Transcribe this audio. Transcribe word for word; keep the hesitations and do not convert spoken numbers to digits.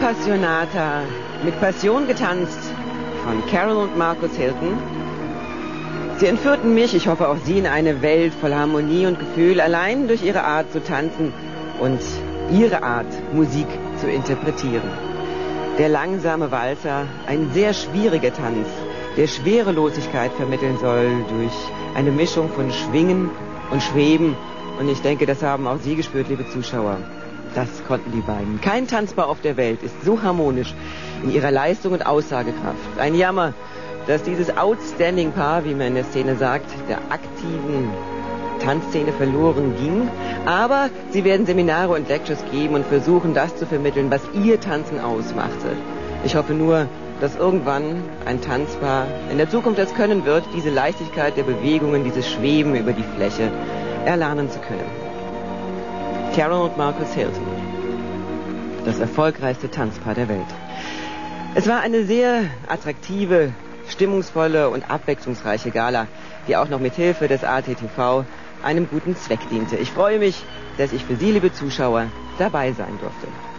Appassionata, mit Passion getanzt von Carol und Marcus Hilton. Sie entführten mich, ich hoffe auch Sie, in eine Welt voll Harmonie und Gefühl, allein durch ihre Art zu tanzen und ihre Art, Musik zu interpretieren. Der langsame Walzer, ein sehr schwieriger Tanz, der Schwerelosigkeit vermitteln soll durch eine Mischung von Schwingen und Schweben. Und ich denke, das haben auch Sie gespürt, liebe Zuschauer. Das konnten die beiden. Kein Tanzpaar auf der Welt ist so harmonisch in ihrer Leistung und Aussagekraft. Ein Jammer, dass dieses Outstanding-Paar, wie man in der Szene sagt, der aktiven Tanzszene verloren ging. Aber sie werden Seminare und Lectures geben und versuchen, das zu vermitteln, was ihr Tanzen ausmachte. Ich hoffe nur, dass irgendwann ein Tanzpaar in der Zukunft es können wird, diese Leichtigkeit der Bewegungen, dieses Schweben über die Fläche erlernen zu können. Carol und Marcus Hilton, das erfolgreichste Tanzpaar der Welt. Es war eine sehr attraktive, stimmungsvolle und abwechslungsreiche Gala, die auch noch mit Hilfe des A T T V einem guten Zweck diente. Ich freue mich, dass ich für Sie, liebe Zuschauer, dabei sein durfte.